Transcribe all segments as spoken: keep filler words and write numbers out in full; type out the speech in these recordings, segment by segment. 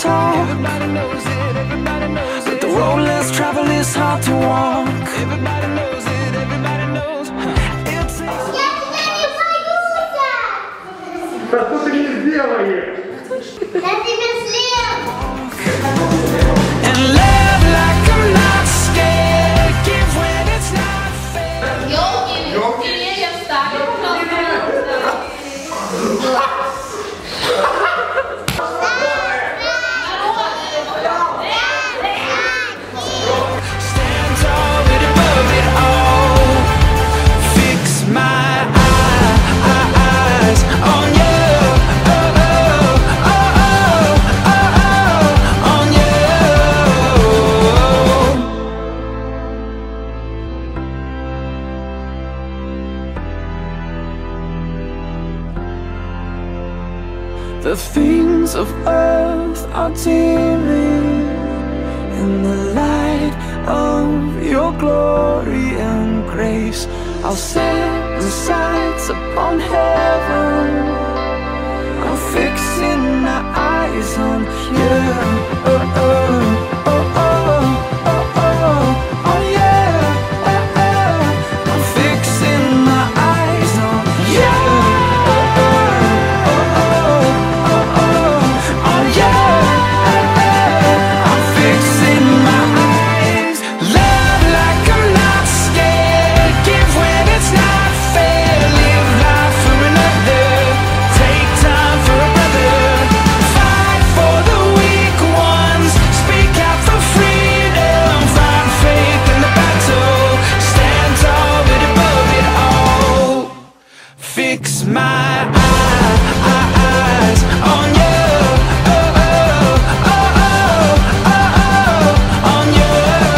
talk. Everybody knows it, everybody knows it. But the road less traveled is hard to walk. Everybody knows it, everybody knows. It's Да что ты не сделаешь? Я тебе след. and live like I'm not scared. Give when it's not fair. Ёлки, деревья встали, Stand tall but above it all. Fix my eyes on you. Oh, oh, oh, oh, oh, oh, on you. The things of earth are dimming in the light of your glory and grace. I'll set my sights upon heaven. I'm fixing my eyes on you. Oh, oh, oh, oh, oh, oh, oh, yeah. Oh, oh. I'm fixing my eyes on you. Oh, oh, oh, oh, oh, oh, yeah. I'm fixing my eyes. Love like I'm not scared. Give when it's not fair. Live life for another. Take time for a brother. Fight for the weak ones. Speak out for freedom. Find faith in the battle. Stand tall but above it all. Fix my eyes on you. Oh, oh, oh, oh, oh, oh, on you.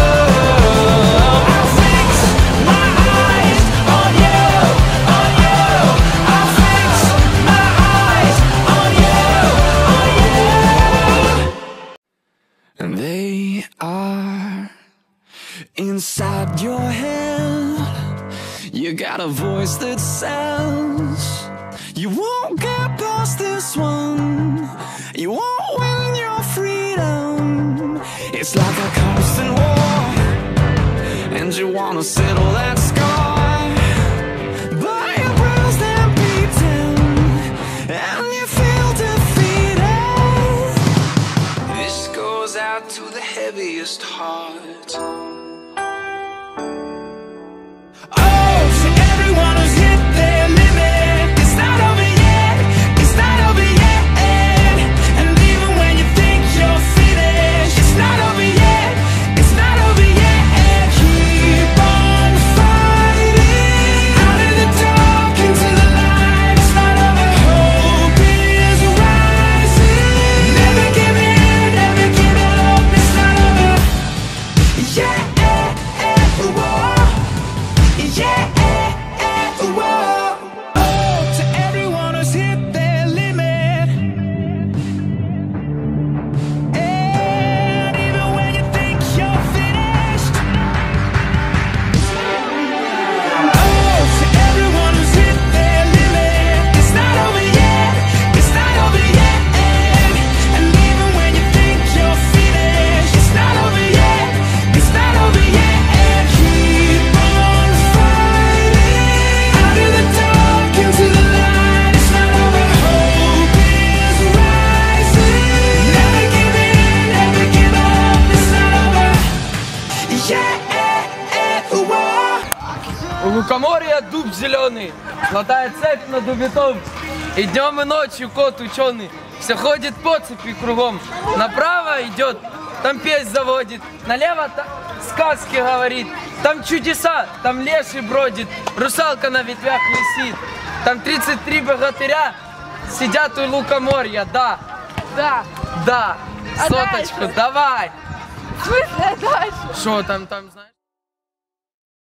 I'll fix my eyes on you, on you. I'll fix my eyes on you, on you. And they are inside your head. You got a voice that says you won't get past this one. You won't win your freedom. It's like a constant war, and you wanna settle that scar. But you're bruised and beaten, and you feel defeated. This goes out to the heaviest heart. Oh, to everyone who's hit their limit. It's not over yet, it's not over yet. And even when you think you're finished, it's not over yet, it's not over yet. Keep on fighting. Out of the dark into the light. It's not over, hope is rising. Never give in, never give up. It's not over. Yeah, whoa. Yeah, whoa. Oh, to everyone who's hit their limit. And even when you think you're finished. Oh, to everyone who's hit their limit. It's not over yet, it's not over yet. And even when you think you're finished, it's not over yet, it's not over yet. Keep on fighting. Out of the dark into the light. It's not over, hope is rising. Never give in, never give up. It's not over. Yeah, whoa. У лукоморья дуб зеленый, золотая цепь над убитом. И днем и ночью кот ученый все ходит по цепи кругом. Направо идет, там песнь заводит, налево та- сказки говорит. Там чудеса, там леший бродит, русалка на ветвях висит. Там тридцать три богатыря сидят у лукоморья, да, Да. да. А Соточку, дальше? давай. В смысле дальше? Что там, там, знаешь?